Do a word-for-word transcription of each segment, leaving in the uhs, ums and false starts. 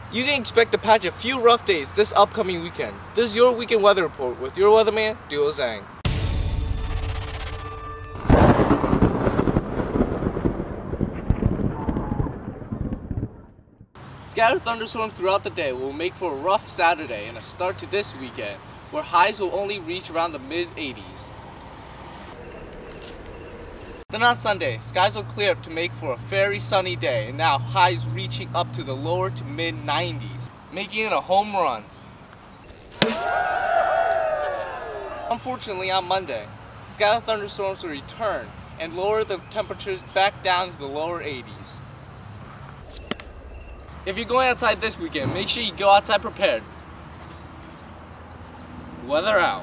You can expect to patch a few rough days this upcoming weekend. This is your weekend weather report with your weatherman, Duo Zhang. Scattered thunderstorms throughout the day will make for a rough Saturday and a start to this weekend, where highs will only reach around the mid eighties. Then on Sunday, skies will clear up to make for a very sunny day, and now highs reaching up to the lower to mid nineties, making it a home run. Unfortunately, on Monday, scattered thunderstorms will return and lower the temperatures back down to the lower eighties. If you're going outside this weekend, make sure you go outside prepared. Weather out.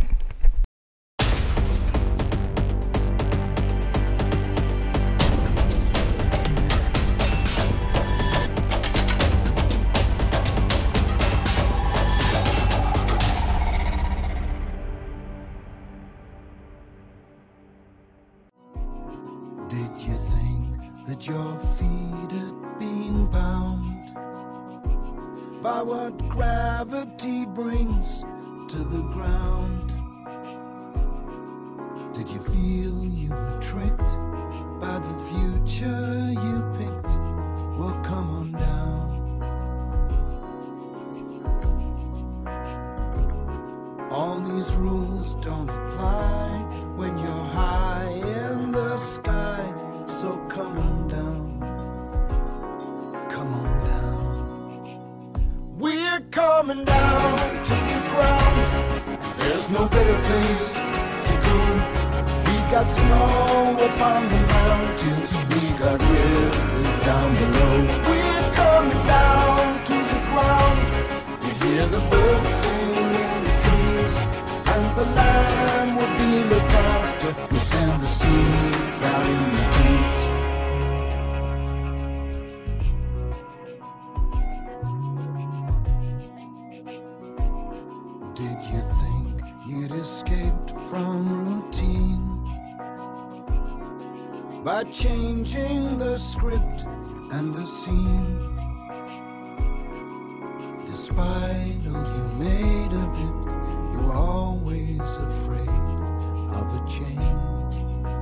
Did you think that your feet had been bound by what gravity brings to the ground? Did you feel you were tricked by the future you picked? Well, come on down. All these rules don't apply when you're high in the sky, so come on down, come on down. We're coming down to the ground. There's no better place to go. We got snow upon the mountains, we got rivers down below. We're coming down to the ground. You hear the birds sing in the trees, and the land will be looked after. We send the seeds out in the east. Did you think you'd escaped from routine by changing the script and the scene? Despite all you made of it, you were always afraid of a change.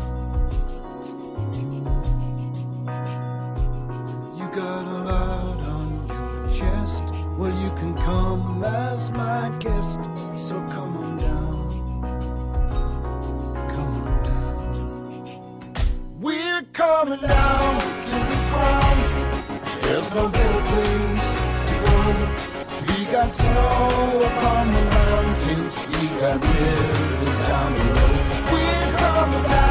You got a lot on your chest. Well, you can come as my guest, so come on down, come on down. We're coming down to the ground. There's no better place to go. We got snow upon the mountains, we got rivers down below. We're coming down.